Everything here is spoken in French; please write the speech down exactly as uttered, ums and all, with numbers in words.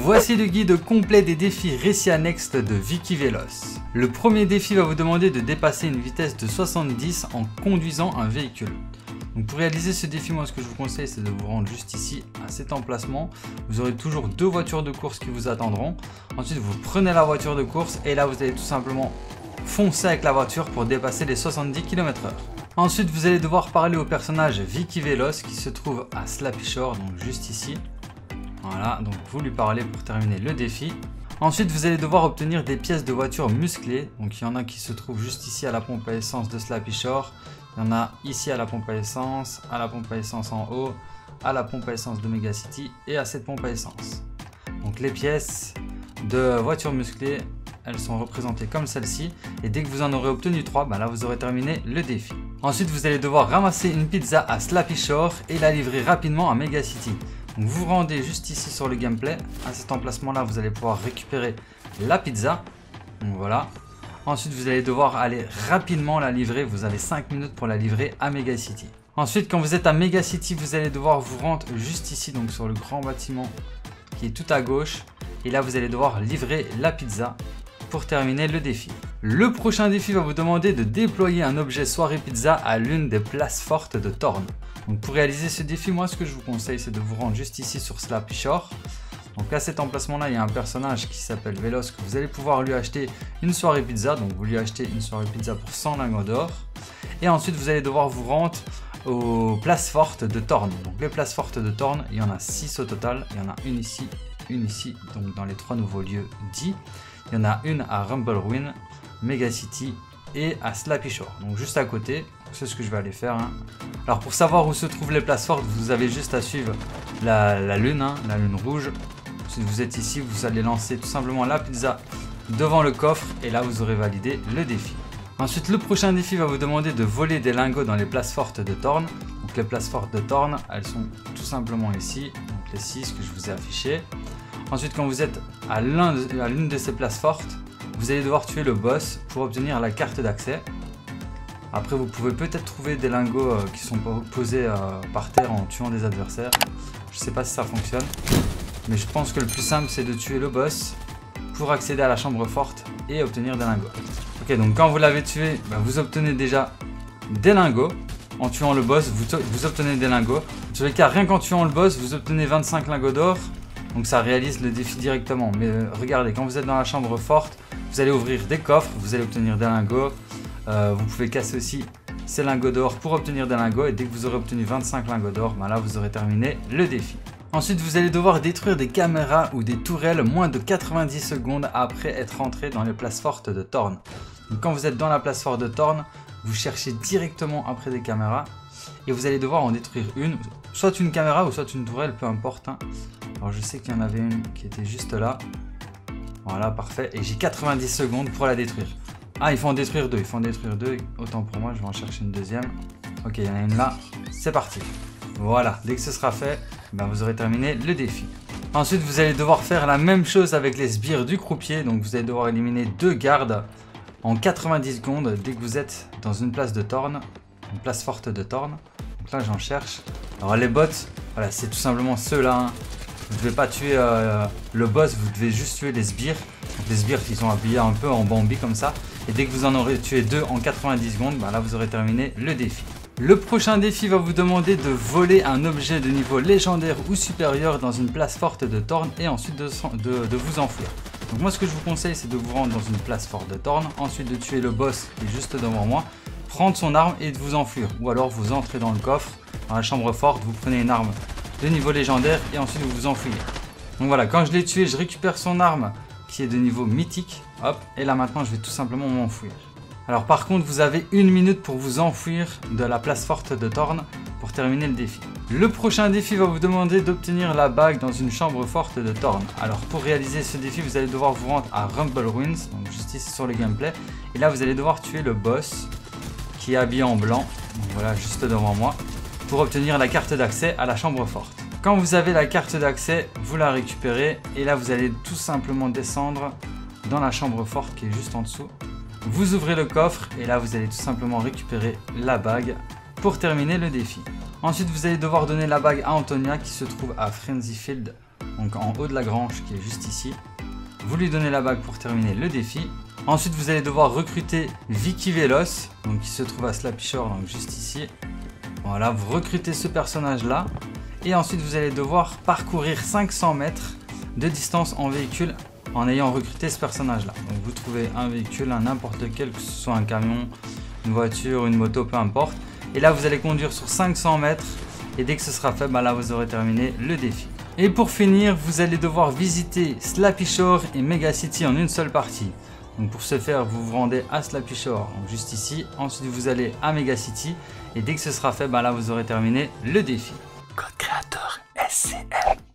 Voici le guide complet des défis Ressia Next de Vicky Veloce. Le premier défi va vous demander de dépasser une vitesse de soixante-dix en conduisant un véhicule. Donc pour réaliser ce défi, moi ce que je vous conseille c'est de vous rendre juste ici à cet emplacement. Vous aurez toujours deux voitures de course qui vous attendront. Ensuite vous prenez la voiture de course et là vous allez tout simplement foncer avec la voiture pour dépasser les soixante-dix kilomètres heure. Ensuite vous allez devoir parler au personnage Vicky Veloce qui se trouve à Slappy Shore, donc juste ici. Voilà, donc vous lui parlez pour terminer le défi. Ensuite, vous allez devoir obtenir des pièces de voiture musclées. Donc, il y en a qui se trouvent juste ici à la pompe à essence de Slappy Shore. Il y en a ici à la pompe à essence, à la pompe à essence en haut, à la pompe à essence de Mega City et à cette pompe à essence. Donc, les pièces de voiture musclées, elles sont représentées comme celle-ci. Et dès que vous en aurez obtenu trois, ben là, vous aurez terminé le défi. Ensuite, vous allez devoir ramasser une pizza à Slappy Shore et la livrer rapidement à Mega City. Donc vous vous rendez juste ici sur le gameplay. À cet emplacement là vous allez pouvoir récupérer la pizza. Donc voilà. Ensuite vous allez devoir aller rapidement la livrer. Vous avez cinq minutes pour la livrer à Mega City. Ensuite quand vous êtes à Mega City vous allez devoir vous rendre juste ici, donc sur le grand bâtiment qui est tout à gauche. Et là vous allez devoir livrer la pizza pour terminer le défi. Le prochain défi va vous demander de déployer un objet soirée pizza à l'une des places fortes de Thorn. Donc pour réaliser ce défi, moi ce que je vous conseille c'est de vous rendre juste ici sur Slappy Shore. Donc à cet emplacement là il y a un personnage qui s'appelle Veloce que vous allez pouvoir lui acheter une soirée pizza. Donc vous lui achetez une soirée pizza pour cent lingots d'or. Et ensuite vous allez devoir vous rendre aux places fortes de Thorn. Donc les places fortes de Thorn, il y en a six au total. Il y en a une ici, une ici, donc dans les trois nouveaux lieux dits. Il y en a une à Rumble Ruin, Mega City et à Slappy Shore. Donc juste à côté. C'est ce que je vais aller faire. Hein. Alors pour savoir où se trouvent les places fortes, vous avez juste à suivre la, la lune, hein, la lune rouge. Si vous êtes ici, vous allez lancer tout simplement la pizza devant le coffre et là vous aurez validé le défi. Ensuite le prochain défi va vous demander de voler des lingots dans les places fortes de Thorn. Donc les places fortes de Thorn, elles sont tout simplement ici, donc les six que je vous ai affichées. Ensuite quand vous êtes à l'une de ces places fortes, vous allez devoir tuer le boss pour obtenir la carte d'accès. Après vous pouvez peut-être trouver des lingots euh, qui sont posés euh, par terre en tuant des adversaires. Je sais pas si ça fonctionne. Mais je pense que le plus simple c'est de tuer le boss pour accéder à la chambre forte et obtenir des lingots. Ok, donc quand vous l'avez tué, bah, vous obtenez déjà des lingots. En tuant le boss, vous, vous obtenez des lingots. Dans tous les cas, rien qu'en tuant le boss, vous obtenez vingt-cinq lingots d'or. Donc ça réalise le défi directement. Mais euh, regardez, quand vous êtes dans la chambre forte, vous allez ouvrir des coffres, vous allez obtenir des lingots. Euh, vous pouvez casser aussi ces lingots d'or pour obtenir des lingots et dès que vous aurez obtenu vingt-cinq lingots d'or, ben là vous aurez terminé le défi. Ensuite vous allez devoir détruire des caméras ou des tourelles moins de quatre-vingt-dix secondes après être rentré dans les places fortes de Thorn. Donc quand vous êtes dans la place forte de Thorn, vous cherchez directement après des caméras et vous allez devoir en détruire une, soit une caméra ou soit une tourelle, peu importe. Hein. Alors je sais qu'il y en avait une qui était juste là. Voilà, parfait. Et j'ai quatre-vingt-dix secondes pour la détruire. Ah, il faut en détruire deux, il faut en détruire deux. Autant pour moi, je vais en chercher une deuxième. Ok, il y en a une là. C'est parti. Voilà, dès que ce sera fait, ben vous aurez terminé le défi. Ensuite, vous allez devoir faire la même chose avec les sbires du croupier. Donc, vous allez devoir éliminer deux gardes en quatre-vingt-dix secondes dès que vous êtes dans une place de Thorn. Une place forte de Thorn. Donc là, j'en cherche. Alors, les bots, voilà, c'est tout simplement ceux-là. Hein. Vous ne devez pas tuer euh, le boss, vous devez juste tuer les sbires. Donc, les sbires qui sont habillés un peu en Bambi comme ça. Et dès que vous en aurez tué deux en quatre-vingt-dix secondes, ben là vous aurez terminé le défi. Le prochain défi va vous demander de voler un objet de niveau légendaire ou supérieur dans une place forte de Thorn et ensuite de, de, de vous enfouir. Donc moi ce que je vous conseille c'est de vous rendre dans une place forte de Thorn, ensuite de tuer le boss qui est juste devant moi, prendre son arme et de vous enfuir. Ou alors vous entrez dans le coffre, dans la chambre forte, vous prenez une arme de niveau légendaire et ensuite vous vous enfuyez. Donc voilà, quand je l'ai tué, je récupère son arme qui est de niveau mythique, hop, et là maintenant je vais tout simplement m'enfuir. Alors par contre vous avez une minute pour vous enfuir de la place forte de Thorn pour terminer le défi. Le prochain défi va vous demander d'obtenir la bague dans une chambre forte de Thorn. Alors pour réaliser ce défi vous allez devoir vous rendre à Rumble Ruins, donc juste ici sur le gameplay, et là vous allez devoir tuer le boss qui est habillé en blanc, donc voilà juste devant moi, pour obtenir la carte d'accès à la chambre forte. Quand vous avez la carte d'accès, vous la récupérez et là vous allez tout simplement descendre dans la chambre forte qui est juste en dessous. Vous ouvrez le coffre et là vous allez tout simplement récupérer la bague pour terminer le défi. Ensuite vous allez devoir donner la bague à Antonia qui se trouve à Frenzy Field donc en haut de la grange qui est juste ici. Vous lui donnez la bague pour terminer le défi. Ensuite, vous allez devoir recruter Vicky Veloz, donc qui se trouve à Slappy Shore, donc juste ici. Voilà, vous recrutez ce personnage-là. Et ensuite, vous allez devoir parcourir cinq cents mètres de distance en véhicule en ayant recruté ce personnage-là. Donc, vous trouvez un véhicule, un n'importe quel, que ce soit un camion, une voiture, une moto, peu importe. Et là, vous allez conduire sur cinq cents mètres. Et dès que ce sera fait, bah là, vous aurez terminé le défi. Et pour finir, vous allez devoir visiter Slappy Shore et Mega City en une seule partie. Donc pour ce faire, vous vous rendez à Slappy Shore, donc juste ici. Ensuite, vous allez à Mega City. Et dès que ce sera fait, bah là, vous aurez terminé le défi. Code créateur S C L.